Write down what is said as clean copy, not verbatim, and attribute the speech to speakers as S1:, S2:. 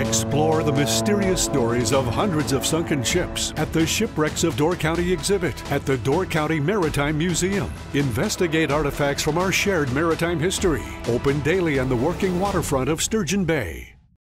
S1: Explore the mysterious stories of hundreds of sunken ships at the Shipwrecks of Door County exhibit at the Door County Maritime Museum. Investigate artifacts from our shared maritime history. Open daily on the working waterfront of Sturgeon Bay.